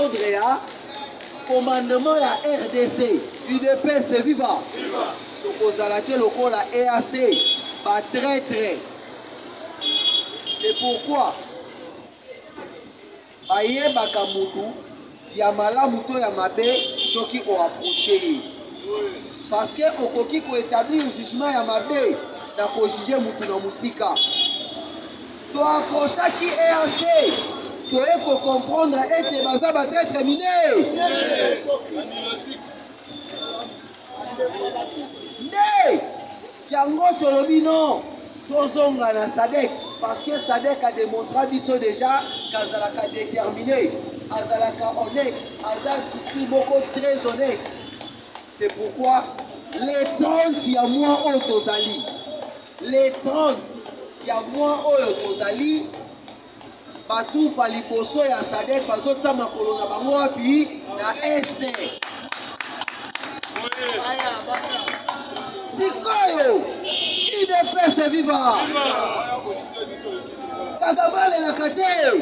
ordre ya commandement ya RDC UDPS viva tokozala te lokola EAC ba traître. C'est pourquoi bayebaka mutu ya malamu to ya mabe soki oapproche parce que okoki koétablir jugement ya mabe na kojuge mutu na musika toapprochaki EAC toye kocomprendre ete baza batraître mineur nde yango tolobi non tozonga na SADC parce que SADC a démontré biso déjà qu'azalaka déterminé azalaka honnête aza surtout beaucoup très honnête. C'est pourquoi les 30 ya mois oyo tozali les 30 ya mois oyo tozali batu pa liboso ya SADC bazota makolo na bango wapi na este sikoyo UDPS viva Kagame la kate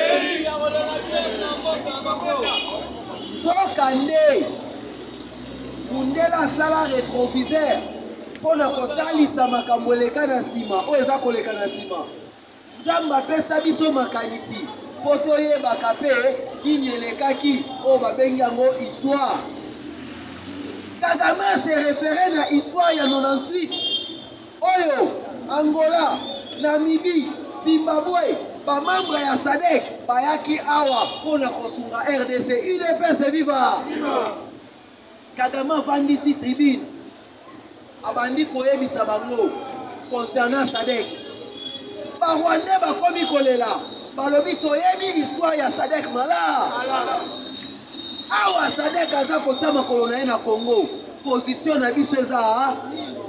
Zokande Kundela sala rétroviseur pona kotalisa makambo eleka na sima oyo eza koleka na sima Nzambe apesa biso makanisi po toyebaka mpe nini elekaki oyo babengi yango histoire. Kagame se référé na histoire ya 98 oyo Angola, Namibie, Zimbabwe bamembre ya SADC bayaki awa mpona kosunga RDC UDPS viva Kagame afandisi tribune abandi koyebisa bango concernant SADC barwandais bakomi kolela balobi toyebi histoire ya SADC mala awa SADC aza kotia makolo na ye na Congo position na biso eza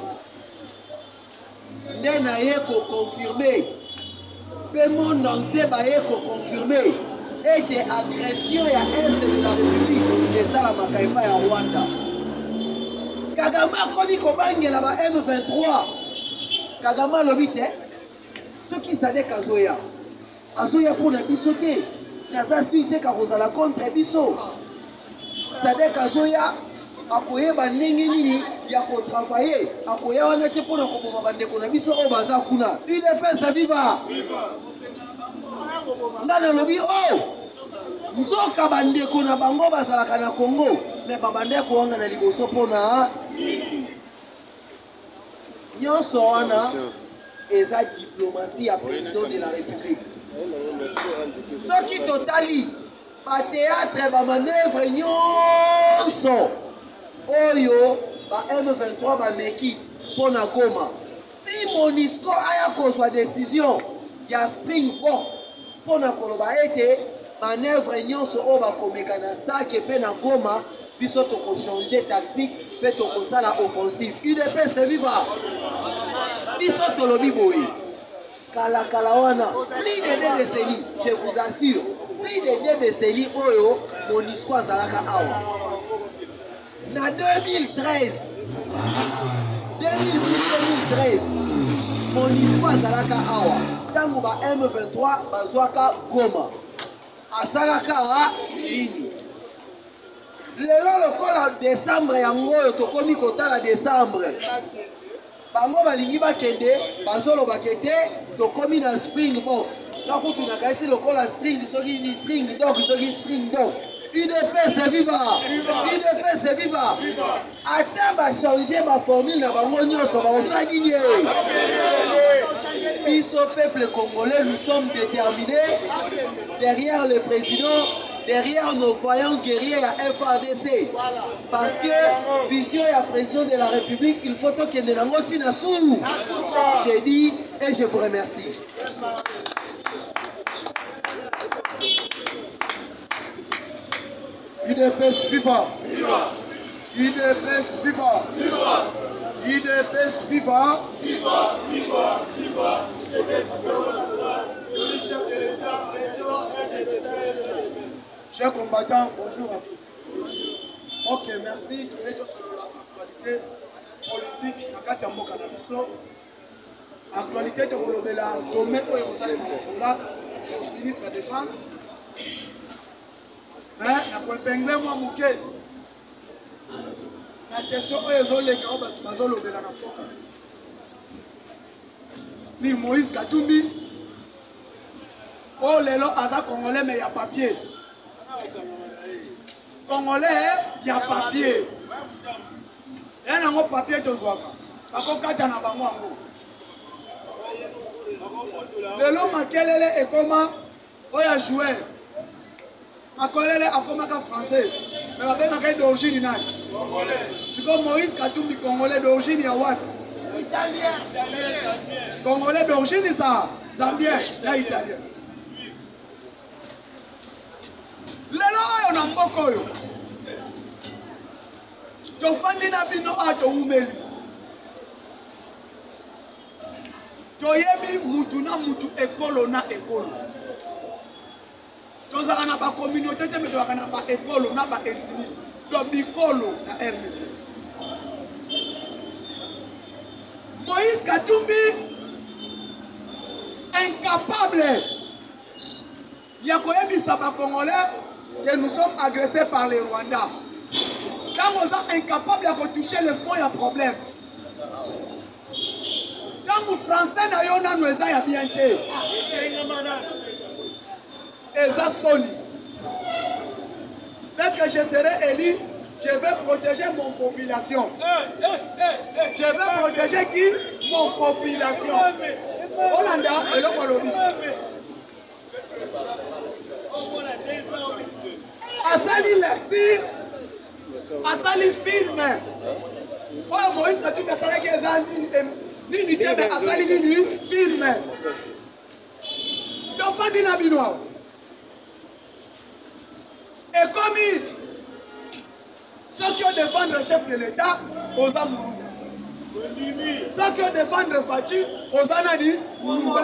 nde na ye koconfirme mpe monde entier baye koconfirme ete agression ya est de la république esalamaka epai ya Rwanda. Kagame akomi kobangela ba M23 Kagame alobi te soki SADC azoya mpona biso te naza sui te kakozala contre biso SADC azoya akoyeba ndenge nini ya kotravaye akoya wana te mpona koboma bandeko na biso oyo baza kuna UDPS viva nga nalobi nzoka bandeko na bango bazalaka na Congo me babandeko wanga na liboso mpona nyonso wana eza diplomatie ya président de la République. Soki totali batéâtre bamanœuvre nyonso oyo ba M23 bameki mpona Goma si MONUSCO aya kozwa décision ya Springbok mpona koloba ete manœuvre nyonso oyo bakomeka na Sake mpe na Goma biso tokochange tactique mpe tokosala offensive UDPS viva biso tolobi boye kala wana plus de 2 décennies je vous assure plus de 2 décennies oyo MONUSCO azalaka awa na 2013 MONUSCO azalaka awa ntango ba M23 bazwaka Goma asalaka nini lelo lokola décembre yango oyo tokomi kotala décembre bango balingi bakende bazoloba kete tokomi na Springbok nakutunaka esi lokola string soki ni string dog soki string dog UDPS viva UDPS viva ata bachange baformule na bango nyonso baosaki nie biso peuple congolais nous sommes déterminés derrière le président derrière nos voyants guerriers à FARDC parce que vision ya président de la République il faut que nous n'angoти na sou. J'ai dit et je vous remercie. UDPS viva UDPS viva UDPS viva Chers combattants, bonjour à tous. Ok, merci. Nous sommes sur l'actualité politique à Katia Mboka na biso. Actualité de la sommet où est le ministre de la Défense. nakoepingle mwa moke na question oyo ezoleka oyo bato bazolobela na mboka si Moïse Katumbi oyo lelo aza congolais mais ya papier congolais ya papier ya nango papier tozwaka bakokata na bango yango lelo makelele ekoma oyo ya joueur makelele akomaka français mais babengaka d'origine nani siko Moïse Katumbi congolais d'origine ya wapi italien congolais d'origine ça zambien ya italien lelo oyo na mboka oyo tofandi na bino a towumeli toyebi mutu na mutu ekolo na ekolo tozalaka na bacommunauté te me tozalaka na baekolo na baethnie to bikolo na RDC. Moïse Katumbi incapable ya koyebisa bacongolais que nous sommes agressés par les Rwandais. Quand vous êtes incapable de toucher le fond, il y a problème. Quand vous français n'avez pas de bien été. Et ça sonne. Dès que je serai élu, je vais protéger mon population. Je vais protéger qui? Mon population. Hollanda et le Colombie. Asali lecture, asali film. Oh Moïse a tout asali qui est ni unité mais asali ni film. Donc fandi na binoa. Et comme ceux qui ont défendu le chef de l'État, aux Amourou. Ceux qui ont défendu Fachi, aux Anani, Moulouba.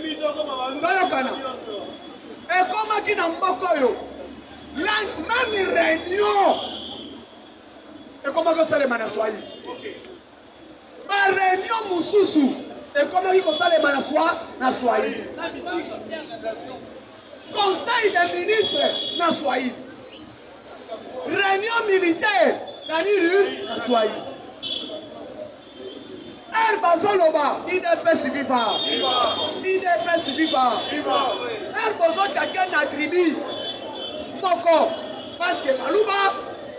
Et comment qui n'a pas koyo? Même réunion. Et comment que ça les manassoyi? Ma réunion Moussoussou. Et comment que ça les manassoyi? Conseil des ministres Nassoyi. Réunion militaire, Naniru, Nassoyi. Bazoloba, IDP Sififa. IDP Sififa. Bazo quelqu'un na tribu. Moko. Parce que Malouba,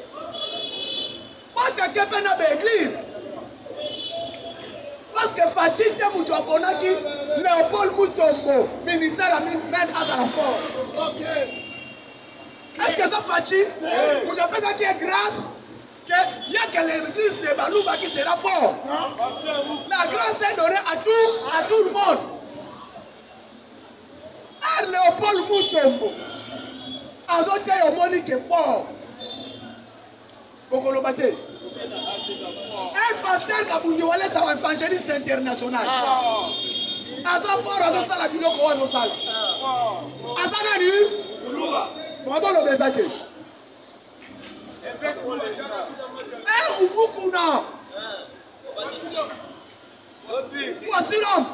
pas quelqu'un peut na l'église. Parce que Fachite Moutouaponaki, Léopold Moutombo, ministère Amin Ben Azarafort. Ok. Est-ce que ça Fachi? Vous appelez ça qui est grâce? Il y a que l'église de Balouba qui sera fort. La grâce est donnée à tout le monde. À Léopold Moutombo, Azote Yomoni qui est fort. Bokolobate. Un pasteur Kabounyouale, c'est un évangéliste international. Aza fort, Aza sala biloko Aza sala. Aza nani? Mwabo lo bezate. Ubukuna. Voici l'homme.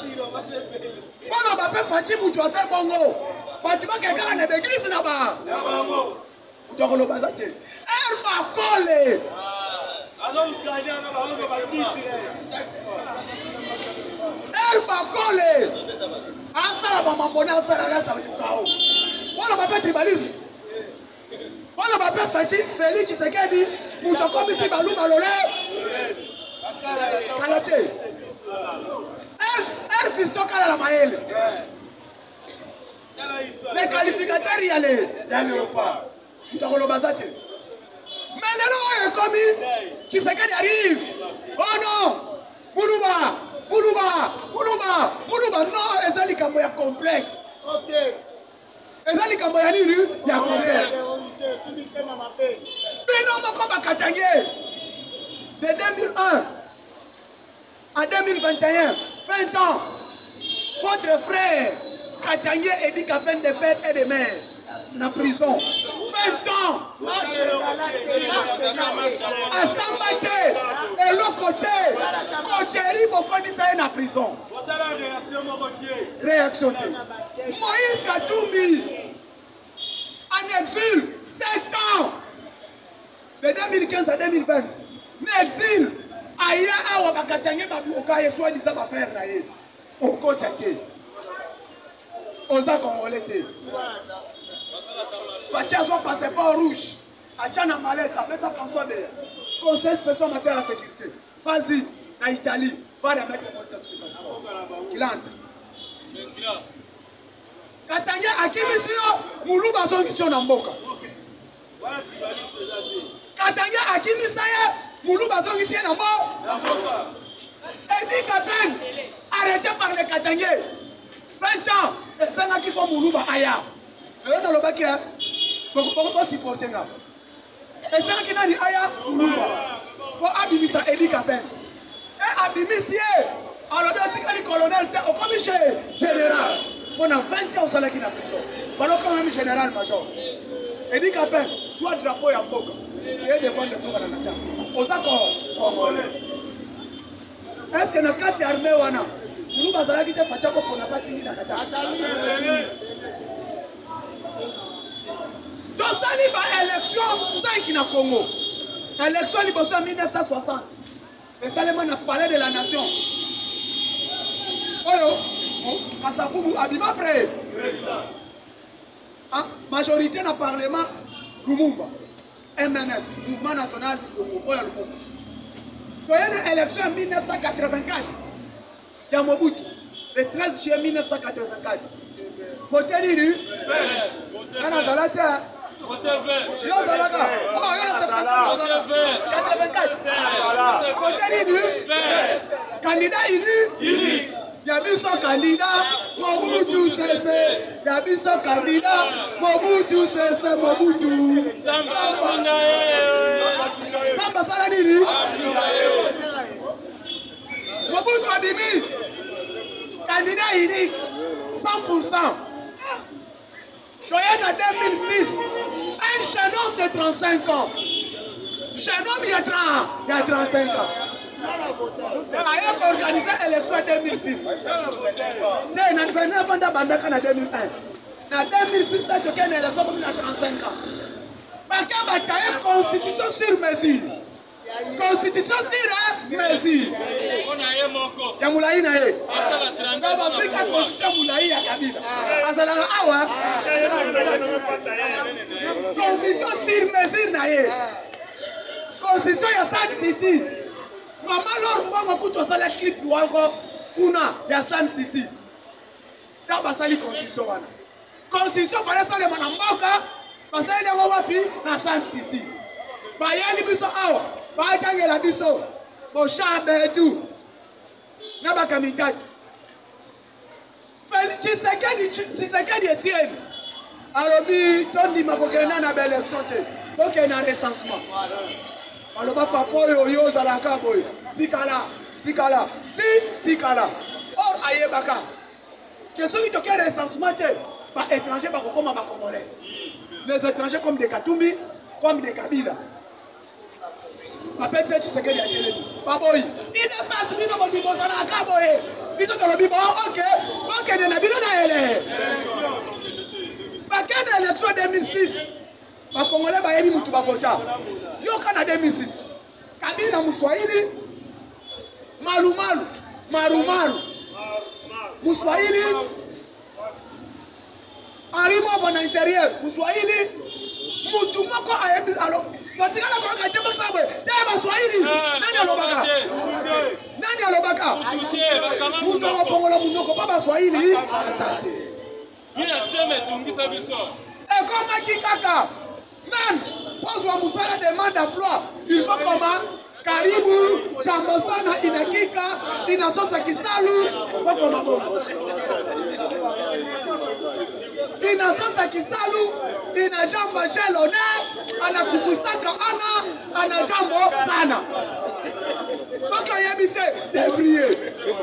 On va pas faire Moutou à ce bongo. Tu vas quelqu'un dans l'église là-bas. Tu vas le bazate. Elle va coller. Elle va coller. Ah ça va m'abonner à ça là ça va être chaos. On va pas tribalisme. On va pas faire Félix Tshisekedi. Moutou comme ici Balou Balolé. Kalote. Elle fisto kala la maëlle. Les qualificateurs y allaient. Y'allait pas. Moutou le bazate. Mais le nom est commis. Tshisekedi arrive. Oh non. Moulouba. Moulouba. Moulouba. Moulouba. Non, et ça les camboya complexe. Ok. Et ça les camboya ni lui, il y a complexe. Mais non, mon combat Katangé. De 2001 à 2021, 20 ans, votre frère Katangé est dit qu'à peine de père et de mère en prison. 20 ans à Sambate et l'autre côté, quand chéri, mon frère dit ça est en prison. Réaction. Moïse Katumbi, en exil 7 ans. De 2015 à 2020. En exil. Aïe, awa bakatanye babuka yeswa disa ba frère na ye. Okota te. Oza Congolais te. Fatia son passeport rouge. Achana mallette, appelle ça François Beya. Conseil spécial en matière de sécurité. Vas-y, en Italie, va remettre mon passeport. Il entre. Katanga akimisio muluba zongisio na mboka. Katanga akimisaya muluba zongisio na mboka. Edi Kapen, arrêté par les Katangais. 20 ans, et ça n'a qu'il faut muluba aya. Et dans le bac, beaucoup supporter là. Et ça qui n'a dit aya muluba. Pour abimisa Edi Kapen. Et abimisier, alors le colonel, au commissaire général. Pendant 20 ans, on s'est qui n'a prison. Il fallait quand même général major. Edi Kapen, soit drapeau et mboka. Et défendre le pouvoir dans la table. Aux accords congolais. Est-ce que dans 4 armées, nous bazala qui te fait pour la partie de la Qatar. Donc ça il va élection 5 na Congo. Élection libération en 1960. Et Salomon a parlé de la nation. Oyo, Kasafubu Abima prêt. Majorité dans le Parlement, Lumumba. MNS, Mouvement National du Congo. Oyo Lumumba. Il y a une élection en 1984. Yamobutu, le 13 juillet 1984. Voté Niru. Ana Zalata. Yo Zalaka. Oh, yo le 74. 84. Voté Niru. Candidat élu. Il y a vu son candidat. Mobutu Sese. Il y a vu son candidat. Mobutu Sese. Mobutu. Samba Sala Niru. Mobutu Abimi, candidat unique, 100%. Joyen en 2006, un jeune homme de 35 ans. Jeune homme, il y a 35 ans. Il a organisé l'élection en 2006. Il a fait 9 ans en 2001. En 2006, il a fait une élection comme il a 35 ans. Parce qu'il y a une constitution sur mesure. Constitution sur mesure. Ya Moulaï na ye. Dans l'Afrique, la constitution Moulaï ya Kabila. Azalaka awa. Constitution sur mesure na ye. Constitution ya Sun City. Maman lor mbongo kuto sala clip wango kuna ya Sun City. Ta basali constitution wana. Constitution fallait ça le manamboka. Basali ngo wapi na Sun City. Bayani biso awa. Bayangela biso. Bo chambe tout. Nabaka mitatu. Tshisekedi Etienne. Alobi tondi makokena na belle élection te. Donc il y a un recensement. Aloba papa yo zalaka boy. Tikala. Or ayebaka. Que ceux qui toquent recensement te pas étrangers ba kokoma ba congolais. Les étrangers comme des Katumbi, comme des Kabila. Appelle ça Tshisekedi Etienne. Baboy. Il dépasse bino bo diboza na kaboye. Biso to lobi bon OK. OK de na bino na ele. Bakana élection 2006. Ba Congolais ba yebi mutu ba vota. Yo kana 2006. Kabila Muswahili. Marumaru. Muswahili. Arimo von intérieur. Muswahili. Mutu moko ayebi alo. Patikala kwa kati basabwe. Teba Swahili. Nani alobaka? Mutu wafongola munoko baba Swahili. Asante. Ina sema tungisa biso. Et comme kikaka. Man, pose wa musala demande d'emploi. Il faut comment? Karibu, jambo sana inakika, inasosa kisalu, wako mabongo. Inasosa kisalu, inajamba shelone, anakufusaka anajambo sana. Soka yebite, débrier.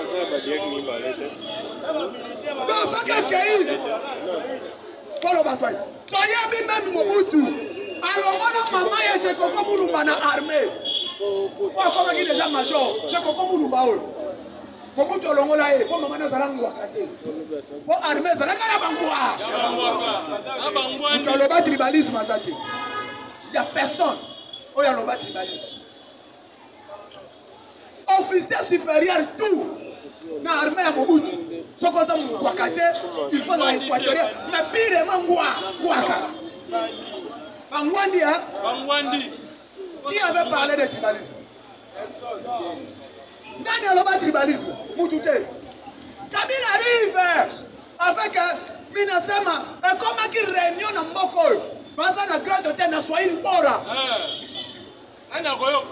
Soka kei. Follow baswai. Toyebi même Mobutu. Alors on a maman et je comprends Moulumba na armée. Comment qui déjà major? Je comprends Moulumba. Mobutu olongola ye po mama nazala ngwaka te po armée ezalaka ya bangwa moto aloba tribalisme aza te ya personne oyo aloba tribalisme officier supérieur tout na armée ya Mobutu soko oza ngwaka te il faut azala équatorien mais pirema ngwaka bangwandi qui avait parlé de tribalisme? Nani aloba tribalisme? Mutute. Kabila arrive avec minasema ekoma ki réunion na mboko oyo baza na grand hôtel na Swahili bora. Ana koyo.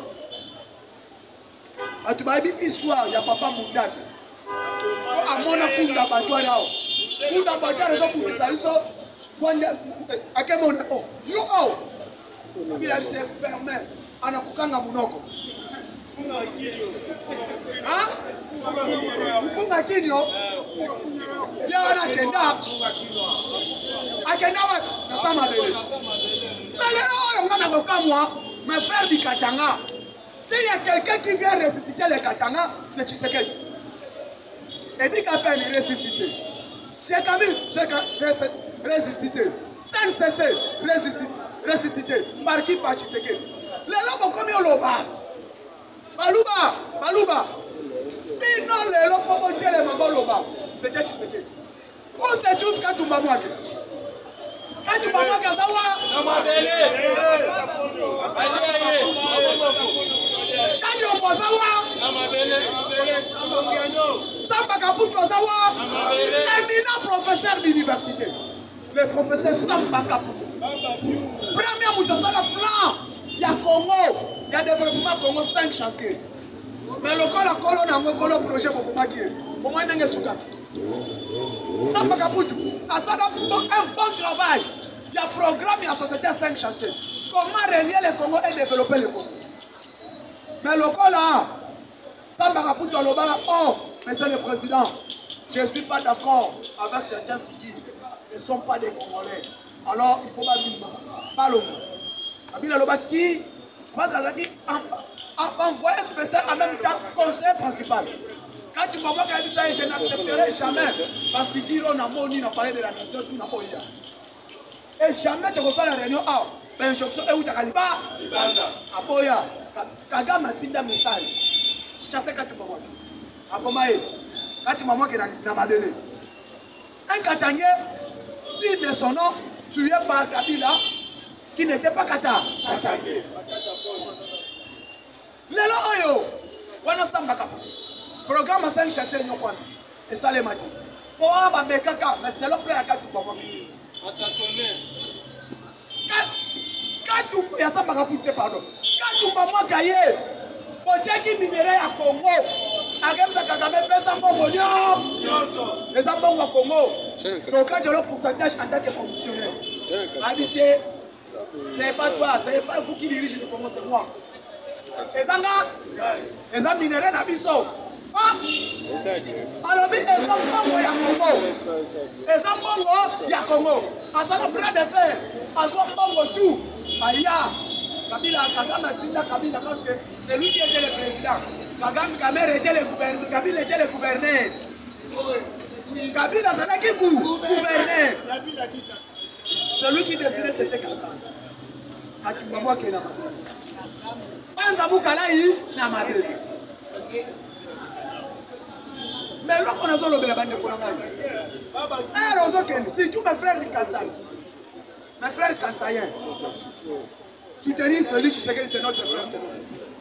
Atu bayebi histoire ya papa Mundaki. Ko amona kunda batwari ao. Kunda batwari zo kundisa biso kwanda akemona oh yo oh. Il a s'est fermé. Anakukanga munoko. Hein? Funga kidio. Viana kenda. Akenda wa nasama bele. Mais là, on a moi, mes frères du Katanga. S'il y a quelqu'un qui vient ressusciter les Katanga, c'est Tshisekedi. Et dit qu'à peine ressusciter. Cheikh Kamil, ressusciter. Sans cesser, ressusciter. Par qui? Par Tshisekedi. Les lobes comme au loba. Baluba. Mais non, les lobes comme au loba. C'était Tshisekedi. Où se trouve Katumba Mwake? Katumba Mwake à Zawa. Katumba Zawa. Samba Kaputu Zawa. Éminent professeur d'université. Le professeur Samba Kaputu. Premier Moutosala plan. Il y a Congo. Il y a développement Congo 5 chantiers. Mais le colo n'a pas de projet pour Makié. Au moins, il y a Samba Kaputu. Ça a un bon travail. Il y a un programme, il y a une société à 5 chantiers. Comment relier le Congo et développer le Congo? Mais le colo, Samba Kaputu a oh, monsieur le président, je ne suis pas d'accord avec certaines figures. Ils ne sont pas des Congolais. Alors, il faut pas vivre. Pas le Kabila Loba qui envoyé spécial en même temps conseiller principal. Quand tu m'as dit ça, je n'accepterai jamais ma figure on a moni n'a parlé de la nation tout n'a pas eu. Et jamais tu reçois la réunion ah ben jonction et où tu as pas aboya Kagame tinda message chasser quand tu m'as dit abomae quand tu m'as dit na mabele un Katangé dit de son nom tué par Kabila qui n'était pas Katangé. Lelo oyo wana Samba Kaputu programme 5 chantiers nyokwana et ça les mati pour aba bekaka mais c'est le plan ya Katumba Mwake Katumba ya Samba Kaputu pardon Katumba Mwake ye poteki minerai ya Congo akemisa Kagame pesa mbongo nyonso eza mbongo ya Congo donc quand j'ai le pourcentage en tant que commissionnaire abissé c'est pas toi c'est pas vous qui dirigez le Congo c'est moi. Eza minerai na biso. Alors eza mbongo ya Congo. Eza mbongo ya Congo. Asala bras de fer. Azwa mbongo tout. Aya. Kagame tinda Kabila parce que c'est lui qui était le président. Kagame était le gouverneur. Kabila était le gouverneur. Kabila c'est qui gouverneur. Celui qui décidait c'était Kagame. Katumba Mwake na Panza Mukalai na mabele. Mais là qu'on a zolo bela bande pour ngai. Rozo Kendi, si tu mes frères Kassaï. Mes frères Kassaïens. Soutenir Félix Tshisekedi c'est notre frère, c'est notre frère.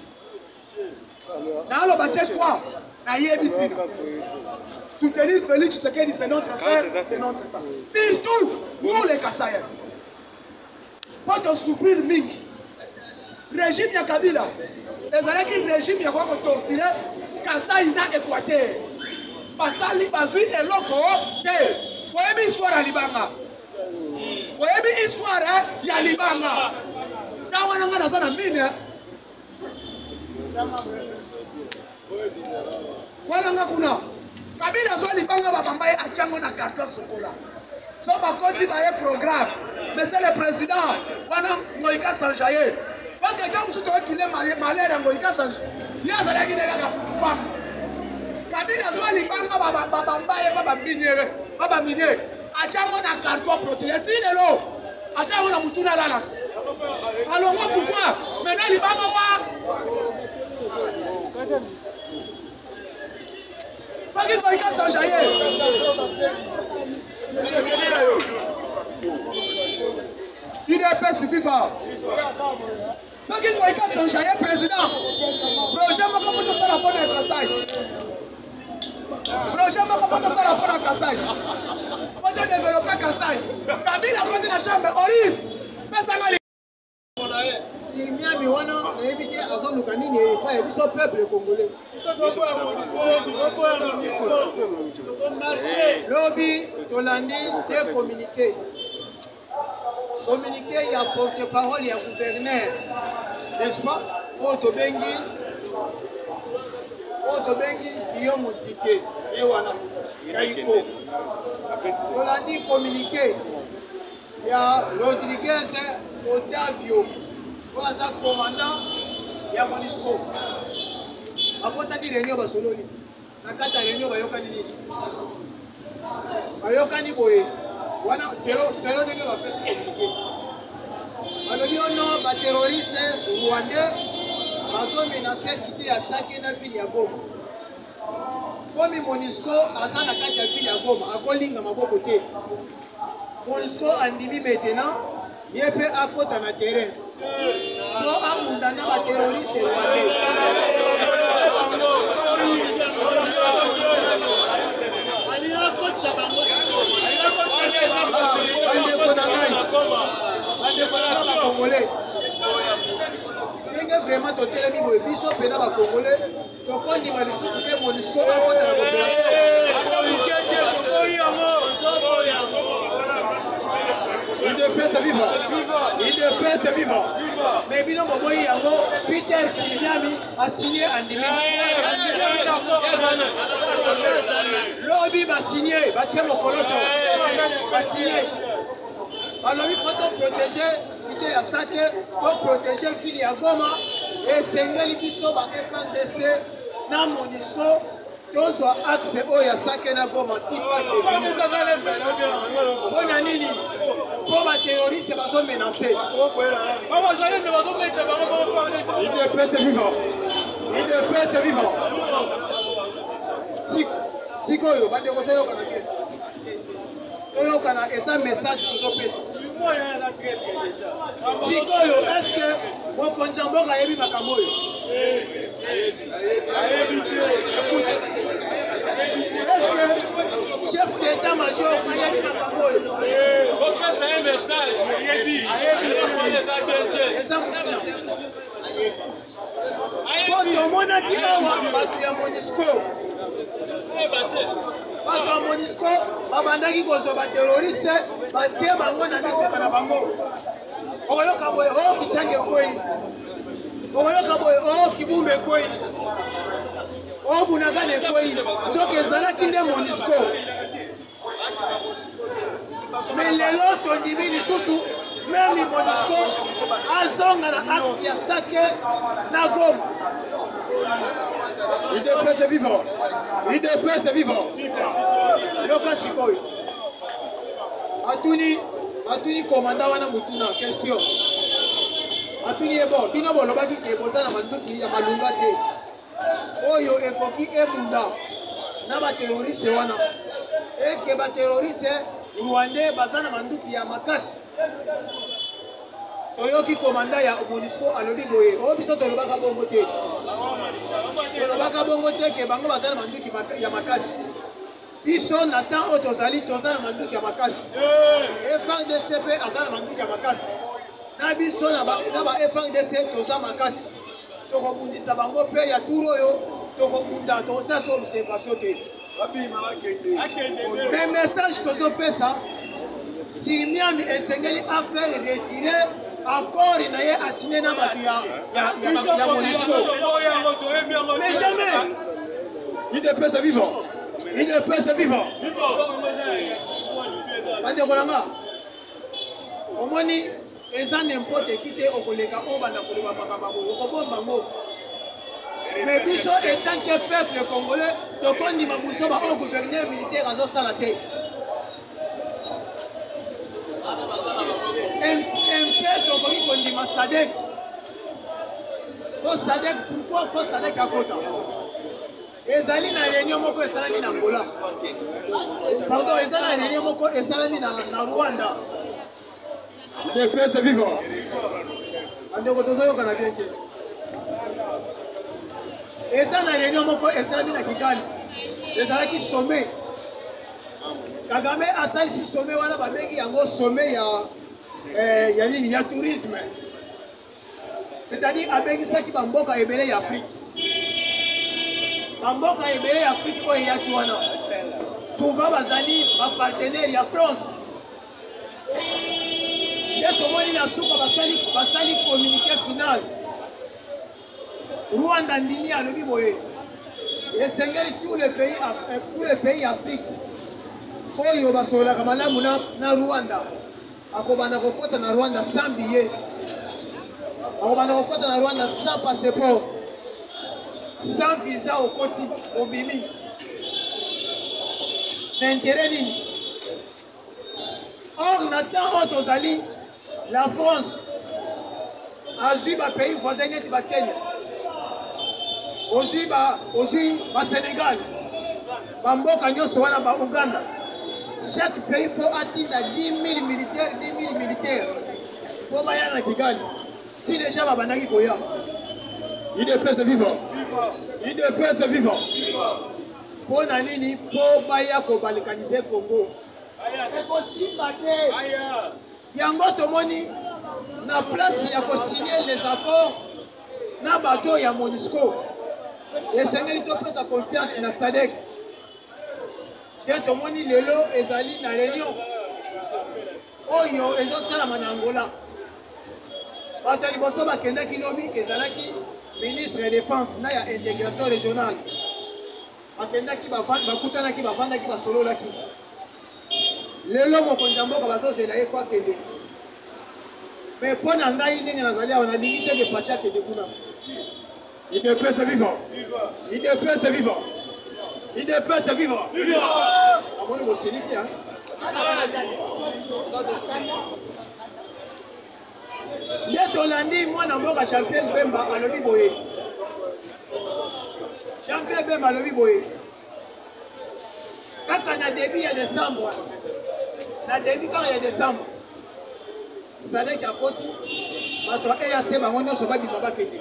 Dans le bâtiment quoi? Na yebiti. Soutenir Félix Tshisekedi c'est notre frère, c'est notre sang. Surtout nous les Kassaïens. Pas de souffrir mingi. Régime ya Kabila. Ezalaki régime ya kwa torturer Kasai na Équateur. Basali bazui eloko te. Oyebi histoire ya Libanga. Oyebi histoire ya Libanga. Kawana ngana sana mine. Wala ngakuna. Kabila zo Libanga babambaye achango na carton sokola. So bakoti baye programme. Monsieur le président, wana ngoika sanjaye. Parce que quand vous avez qu'il est malheur à Ngoïka Sanj, il y a un qui n'est pas Kabila soit libanga baba miniere, baba miniere. Achango na carton protégé. Tinelo. Achango na mutuna lana. Alors on pouvoir. Maintenant libanga wa. Faki Boyka s'enjailler. UDPS FIFA. Faki Boyka s'enjailler président. Projet moko faut faire la bonne Kassai. Projet moko faut faire la bonne Kassai. Faut développer Kassai. Kabila côté la chambre Olive. Pesa ngali. Si Miami wana na éviter azon lukanini pas biso peuple congolais. Lobby Tolandi te communiqué. Communiqué, il y a porte-parole, il y a gouverneur. N'est-ce pas? Otobengi, Guillaume Tike, Ewana, Kaiko. Tolandi communiqué. Il y a Rodriguez Otavio. Oaza commandant, il y a Monisco. Apota di réunion basololi. Nakata réunion bayokani nini? Bayokani boye. Wana zéro ndenge bapesi communiqué. Balobi ono ba terroriste rwandais bazo menacer cité ya Sake na ville ya Goma. Komi Monisco aza na kati ya ville ya Goma akolinga maboko te. Monisco andimi maintenant yepe akota na terrain. No amundana ba terroriste rwandais. Congolais. Vraiment totelemi boye biso pena ba Congolais tokondi malisusu ke Monisco akota na population. Il de peste vivant. Mais bino boboyi yango Peter Simiami a signé en 2000. Lobby va signer, va tirer mon coloto. Va signer. Alors il faut protéger cité ya Sake, pour protéger ville ya Goma et sengeli biso ba FNDC na Monisco tozo axe o ya Sake na Goma tipa de bona nini pour ba terroriste bazo menacer. Il de peste vivant. Il de peste vivant. Sikoyo ba déroter yo kana bien. Oyo kana esa message tozo pesa. Sikoyo, est-ce que mon conjambo a émis ma camoyo? Est-ce que chef d'état-major a émis ma camoyo? On passe un message, Quand on a dit à Monisco, bato ya Monisco babandaki kozoba terroriste batie bango na mituka na bango. Okoyoka boye o Kichange kwei, okoyoka boye o Kibumbe kwei, o Bunagane kwei, soki ezalaki nde Monisco. Mais lelo tondimi lisusu meme Monisco azonga na axe ya Sake na Goma. Il dépasse vivant. Il dépasse vivant. Yoka sikoyo. Atuni commandant wana mutuna question. Atuni ebo bino bolobaki ke bozana manduki ya malunga te. Oyo ekoki ebunda na ba terroriste wana. Eke ba terroriste rwandais bazana manduki ya makasi. Toyoki commandant ya Monisco alobi boye. O biso tolobaka bongo te. Tolobaka bongo te ke bango bazana manduki ya makasi. Biso natan o tozali tozana manduki ya makasi. FNDC azana manduki ya makasi. Na biso na ba FNDC toza makasi. Tokobundisa bango pe ya turo yo tokobunda tosa so observation te. Mais message tozo pesa Simiami esengeli a faire retirer accord na ye a signé na batu ya Monisco. Mais jamais. Il ne peut se vivre. Il ne peut se vivre. Bande kolanga. Omoni eza n'importe qui te okoleka o banda koleba makamba bo okobomba ngo. Mais biso étant que peuple congolais tokondima buzoba oyo gouverneur militaire azosala te mpe tokoki kondima sadek po sadek pourquoi po sadek akota ezali na réunion moko esalami na Angola pardon eza na réunion moko esalami na Rwanda L'espèce vivant. andeko tozoyokana bien te eza na réunion moko esalami na Kigali ezalaki sommet Kagame asalisi sommet wana babengi yango sommet ya nini ya tourisme c'est-à-dire abengisaki bamboka ebele ya Afrique bamboka ebele ya Afrique oyo eyaki wana souvent bazali bapartenaire ya France nde tomoni na suka basali communiqué final Rwanda ndimi alobi boye esengeli tous les pays Afrique oyo basololaka malamu na Rwanda akobanda kokota na Rwanda sans billet akobanda kokota na Rwanda sans passeport sans visa okoti obimi na intérêt nini or na temps oyo tozali la France azwi bapays voisin neti bakenya ozwi basénégal bamboka nyonso wana bauganda chaque pays faut atinda 10 000 militaires po baya na Kigali si déjà babandaki koya UDPS vivant. UDPS vivant. mpo na nini po baya kobalekanize Congo ekosimba te yango tomoni na place ya kosigner les accords na bato ya MONUSCO esengeli topesa confiance na SADC te tomoni lelo ezali na réunion oyo ezosalama na Angola bato ya liboso bakendaki lobi ezalaki ministre ya défense na ya intégration régionale bakendaki bakutanaki bavandaki basololaki lelo mokonzi ya mboka bazozela ye fo akende me mpo na ngai ndenge nazali awa nalingi teke faci akende kuna UDPS vivant. UDPS vivant. UDPS vivant. amoni bosiliki nde tolandi mwana mboka champion Bemba alobi boye champion Bemba alobi boye kaka na début ya décembre na début kaka ya décembre SADC akoti bato ya EAC bango nyonso babima bakende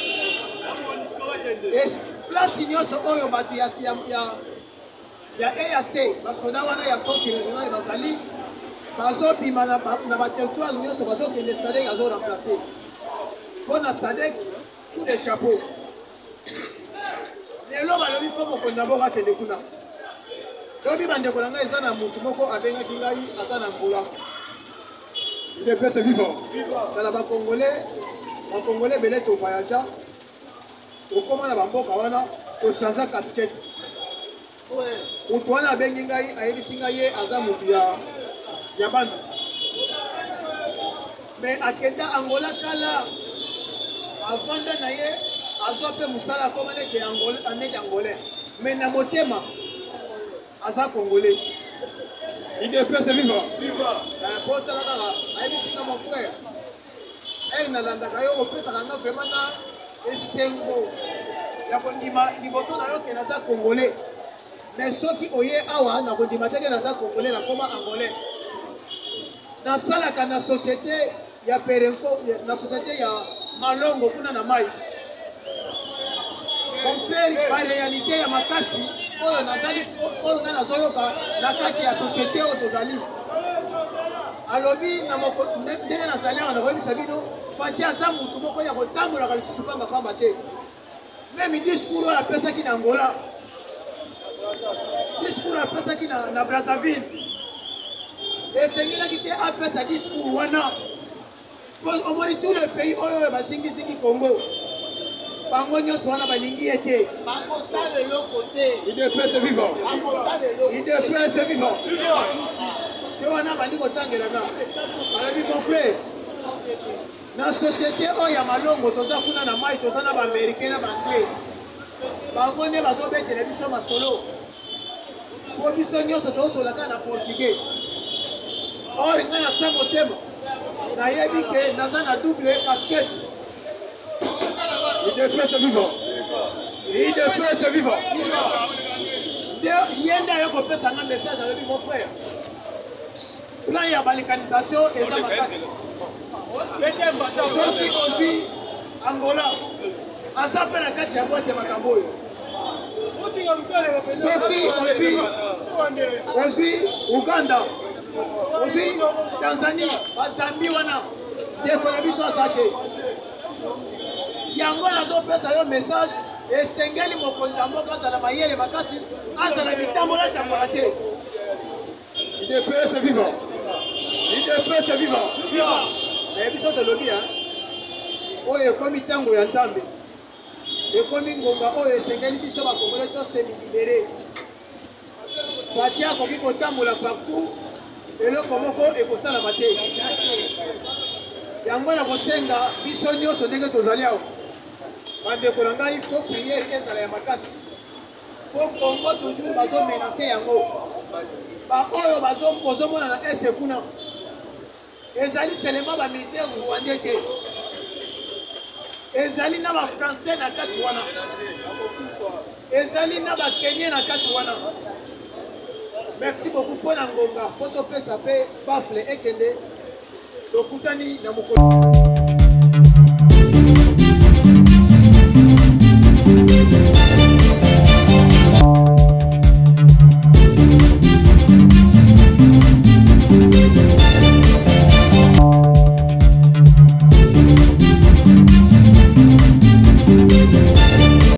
place nyonso oyo bato ya EAC basoda wana ya force régionale bazali bazobima na baterritoire nyonso bazokende SADC azoremplace mpo na SADC coup de chapeau lelo balobi fo mokonzi ya mboka akende kuna lobi bandeko na ngai eza na motu moko abengaki ngai aza na Angola UDPS vivant. tala bakongolais ebele tovoyagea okóma na bamboka wana tochange casquette motu wana abengi ngai ayebisi ngai ye aza motu ya bana me akenda Angola kala avanda na ye azwa mpe mosala akóma neti angolais me na motema aza congolais UDPS vivant. po tala kaka ayebisi nga mon frère nalandaka yo opesaka nga vraiment na esengo ya kondima liboso na yo ke naza congolais mais soki oye awa nakondima teke naza congolais nakoma angolais nasalaka na société ya perenko na société ya malongo kuna na mai mon frère baréalité ya makasi oyo nazali oyo nga nazoyoka na kati ya société oyo tozali alobi ndenge nazali awa nakoyebisa bino faci aza motu moko ya kotambolaka lisusu pambapamba te meme discours oyo apesaki na Angola discours oyo apesaki na Brazzaville esengelaki te apesa discours wana omoni tous les pays oyo basingisingi Congo bango nyonso wana balingi ye te bakosala eloko te UDPS vivant. UDPS vivant. te wana bandi kotangelanga alobi mon frère na société oyo ya malongo toza kuna na mai toza na baaméricain na baanglais bango nde bazobetela biso masolo po biso nyonso tozosolaka na portugais. Or nga na sa motema nayebi ke naza na double casquette. IDPS vivant. IDPS vivant. Ye nde aye kopesa nga message alobi mon frère. Plan ya balekanisation eza makasi. Soki ozwi Angola aza mpe na kati ya boite makambo oyo. Soki ozwi Uganda, ozwi Tanzania, bazambi wana ndeko na biso aza te. Yango nazopesa yo message esengeli mokonzi ya mboka azala mayele makasi azala mitambola tambola te. IDPS vivant. IDPS vivant. Mais biso tolobi oyo ekomi ntango ya Nzambe, ekomi ngonga oyo esengeli biso bakongole tosemi libere. Batia akoki kotambola partout eloko moko ekosalama te. Yango na kosenga biso nyonso ndenge tozali awa bandeko na ngai fo priere ezala ya makasi po Congo toujours bazomenase yango baoyo bozomona na ese kuna ezali selema bamilitaire rwandais te, ezali na bafrançais na kati wana, ezali na bakenye na kati wana. Merci beaucoup pour la ngonga po topesa pe bafle ekende tokutani na mokolo.